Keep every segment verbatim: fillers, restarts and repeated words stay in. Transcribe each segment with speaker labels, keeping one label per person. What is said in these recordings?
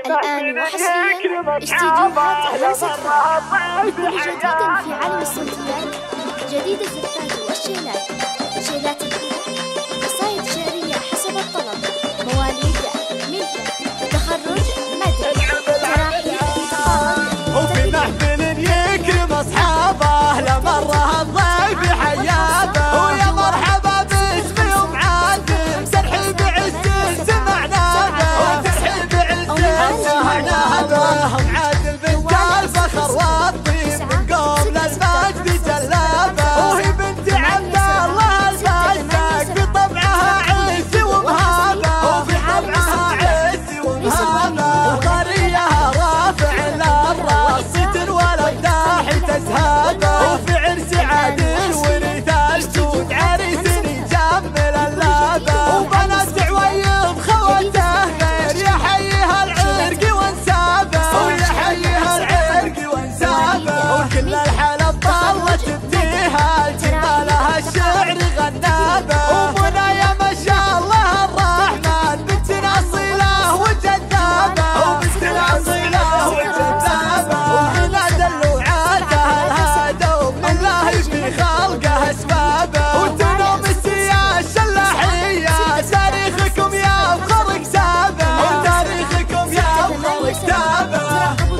Speaker 1: الآن وحصريا استديوهات همسة بكل جديد في عالم الصوتيات، جديد الزفات والشيلات، شيلات الحروف، قصائد شعرية حسب الطلب، مواليد، ملك، تخرج، مدح، تراحيب، تقاعد.
Speaker 2: وفي محفل يكرم أصحابه لمره الضيف حيابه، ويا مرحبا باسمي ومعادل ترحيب عز سمعنا به، ترحيب عز سمعنا به. معادل بنت الفخر والطيب من قبل المجد جلابه، وهي بنت عبد الله الفازق بطبعها عز ومهابه، وفي طبعها عز ومهابه. وقريها رافع للراس ستر والامداح تزهابه، وفي عرس عادل ورث الجود عريس يجمل اللابه، وبنات عويض خوته غير يحييها العرق وانسابه، ويحييها العرق وانسابه. وكل الحلب طلت بديها جمالها الشعر غنابه، ومنايا ما شاء الله الرحمن بنتنا اصيله وجذابه، وبنتنا اصيله وجذابه. ومنى دلوعاتها الهادى ومن الله في خلقه اسبابه، وتنوم السيا الشلاحيه تاريخكم يا فخر كتابه، وتاريخكم يا فخر كتابه.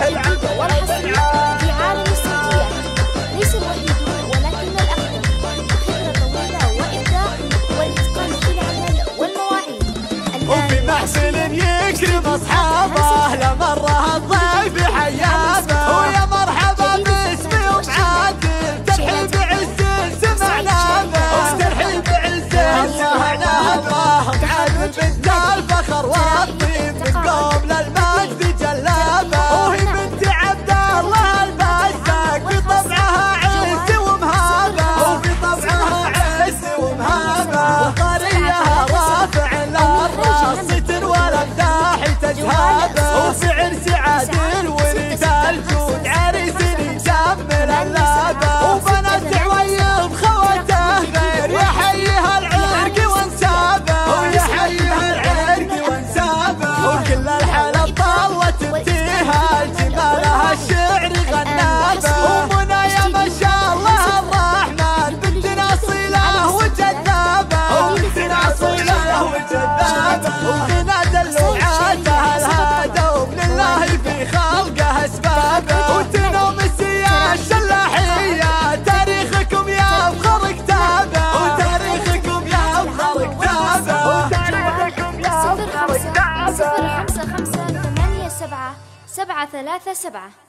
Speaker 1: في عالم الصوتيات ليس الوحيدون ولكن الأقدم، خبرة طويلة وإبداع والإتقان في العمل والمواعيد.
Speaker 2: وفي محفل يكرم أصحابه لمره الضيف حيابه، ويا مرحبا باسمي ومعادل ترحيب عز سمعنا به، ترحيب عز سمعنا به. معادل بنت الفخر والطيب من قبل المجد جلابه، وهي بنت عبد الله الفازق بطبعها عز ومهابه، وفي طبعها عز ومهابه. وقريها رافع للراس ستر والامداح تزهابه، وفي عرس عادل ورث الجود عريس يجمل اللابه، وبنات عويض خوته غير يحييها العرق وانسابه، ويحييها العرق وانسابه. وكل الحلب طلت بديها جمالها الشعر غنابه، ومنايا ما شاء الله الرحمن بنتنا اصيله وجذابه، وبنتنا اصيله وجذابه. ومنى دلوعاتها الهادى ومن الله في خلقه اسبابه، وتنوم السيا الشلاحيه تاريخكم يا فخر كتابه، وتاريخكم يا فخر كتابه، وتاريخكم يا
Speaker 1: صفر
Speaker 2: فخر
Speaker 1: خمسة
Speaker 2: كتابه.
Speaker 1: صفر خمسة خمسة ثمانية سبعة سبعة ثلاثة سبعة.